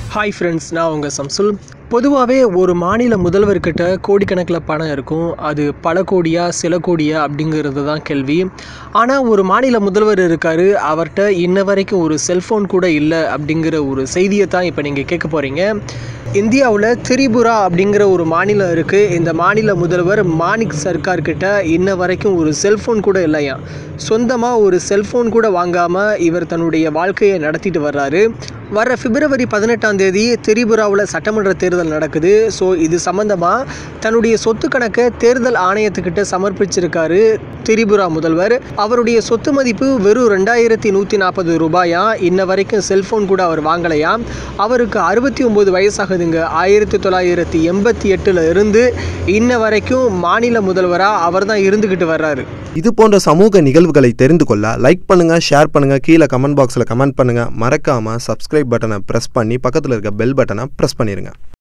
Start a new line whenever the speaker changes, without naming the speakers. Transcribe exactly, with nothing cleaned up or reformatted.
Hi friends, நான் உங்கள் சம்சுல். பொதுவாகவே ஒரு மாநில முதல்வர்கிட்ட கோடிக்கணக்கில் பணம் இருக்கும். அது பல கோடியா சில கோடியா அப்படிங்கிறது தான் கேள்வி. ஆனால் ஒரு மாநில முதல்வர் இருக்கார், அவர்கிட்ட இன்ன வரைக்கும் ஒரு செல்ஃபோன் கூட இல்லை அப்படிங்கிற ஒரு செய்தியை தான் இப்போ நீங்கள் கேட்க போகிறீங்க. இந்தியாவில் திரிபுரா அப்படிங்கிற ஒரு மாநிலம் இருக்குது. இந்த மாநில முதல்வர் மாணிக் சர்க்கார்கிட்ட இன்ன வரைக்கும் ஒரு செல்ஃபோன் கூட இல்லையா. சொந்தமாக ஒரு செல்ஃபோன் கூட வாங்காமல் இவர் தன்னுடைய வாழ்க்கையை நடத்திட்டு வர்றாரு. வர பிப்ரவரி பதினெட்டாம் தேதி திரிபுராவில் சட்டமன்ற தேர்தல் நடக்குது. ஸோ இது சம்மந்தமாக தன்னுடைய சொத்து கணக்கை தேர்தல் ஆணையத்துக்கிட்ட சமர்ப்பிச்சிருக்காரு திரிபுரா முதல்வர். அவருடைய சொத்து மதிப்பு வெறும் ரெண்டாயிரத்தி நூற்றி நாற்பது ரூபாயா. இன்ன வரைக்கும் செல்ஃபோன் கூட அவர் வாங்கலையா. அவருக்கு அறுபத்தி ஒம்பது வயசாகுதுங்க. ஆயிரத்தி தொள்ளாயிரத்தி எண்பத்தி எட்டில் இருந்து இன்ன வரைக்கும் மாநில முதல்வராக அவர் தான் இருந்துக்கிட்டு வர்றாரு.
இது போன்ற சமூக நிகழ்வுகளை தெரிந்து கொள்ள லைக் பண்ணுங்க, ஷேர் பண்ணுங்க, கீழே கமெண்ட் பாக்ஸில் கமெண்ட் பண்ணுங்க. மறக்காம சப்ஸ்கிரைப் பட்டனை ப்ரெஸ் பண்ணி பக்கத்தில் இருக்க பெல் பட்டனை ப்ரெஸ் பண்ணிடுங்க.